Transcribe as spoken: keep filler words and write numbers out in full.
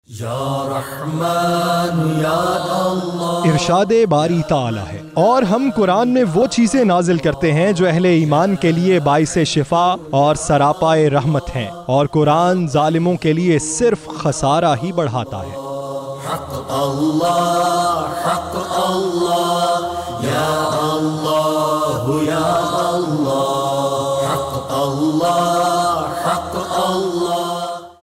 इरशादे बारी ताला है और हम कुरान में वो चीज़ें नाजिल करते हैं जो अहले ईमान के लिए बाइसे शिफा और सरापाए रहमत हैं, और कुरान जालिमों के लिए सिर्फ खसारा ही बढ़ाता है। हक अल्लाह, हक अल्लाह, या अल्लाह, या